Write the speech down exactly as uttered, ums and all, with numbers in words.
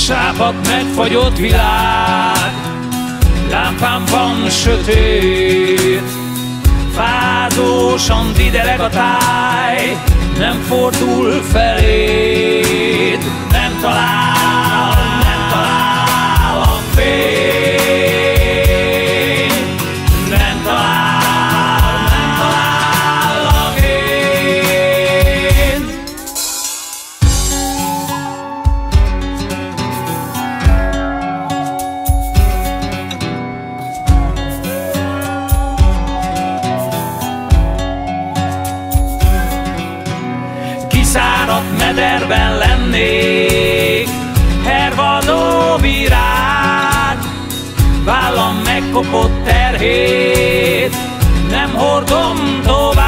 sápadt, megfagyott világ, lámpám van sötét, fázósan didereg a táj, nem fordul feléd, nem talál, nem talál a fény, nem talál, nem talál a fény. Kiszáradt mederben lennék, hervadó virág, vállam megkopott terhét, nem hordom tovább.